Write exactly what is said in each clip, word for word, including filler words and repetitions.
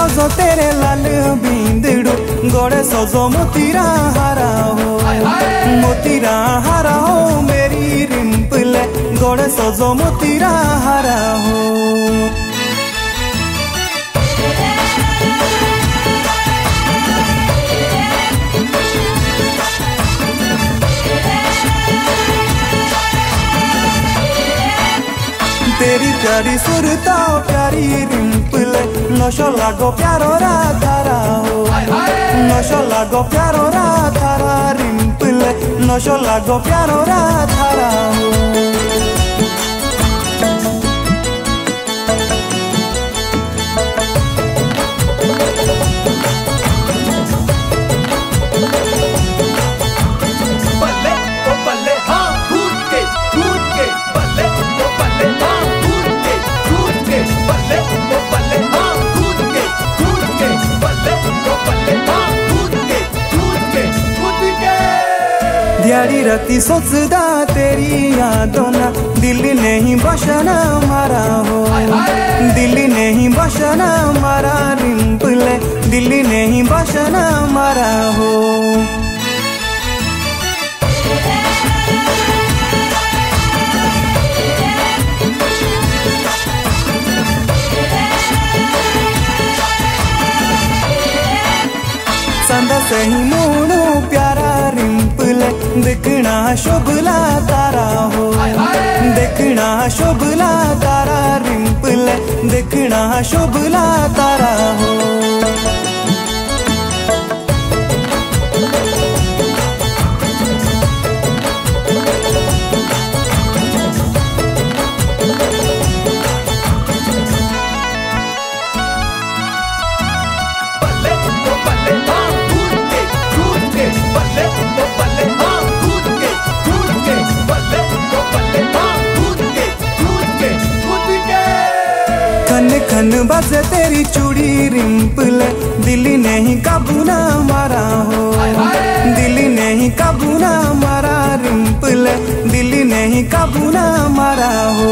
सजो तेरे लाल बिंदड़ू गोड़े सजो मोतीरा हारा हो मोतीरा हारा हो मेरी रिंपल गोड़े सजो मोतीरा हारा हो। तेरी प्यारी सुरता प्यारी रिंपल नशो लागो प्यारो राधारा हो नशो लागो प्यारो राधारा रिंपल नशो लागो प्यारो राधारा हो। दिहाड़ी राती सोचदा तेरी यादों ना दिल नहीं बसना मारा हो दिल नहीं बसना मारा रिंपल दिल नहीं बसना मारा हो। संदा सही मोनू प्यारा रिंपल देखना शोभला तारा हो देखना शोभला तारा रिंपल देखना शोभला तारा हो। खन खन बजे तेरी चूड़ी रिंपल दिल नहीं काबू ना मारा हो दिल नहीं काबू ना मारा रिंपल दिल नहीं काबू ना मारा हो।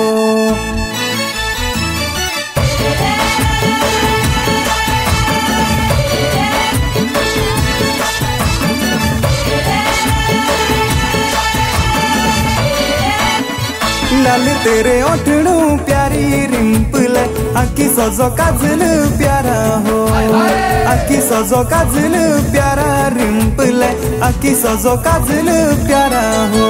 लाल तेरे ओठड़ू प्यारी रिंपल आखी सजो काजल प्यारा हो आखी सजो काजल प्यारा रिंपल आखी सजो काजल प्यारा हो।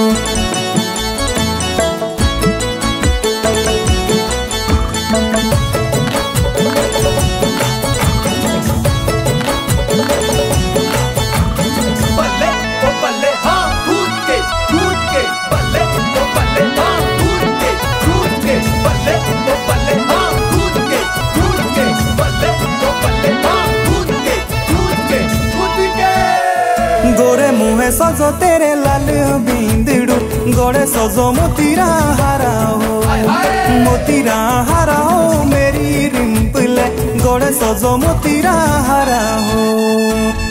गोरे मुहे सजो तेरे लाल बिंदड़ू गोड़े सजो मोतीरा हारा हो मोतीरा हारा हो मेरी रिंपल गोड़े सजो मोतीरा हारा हो।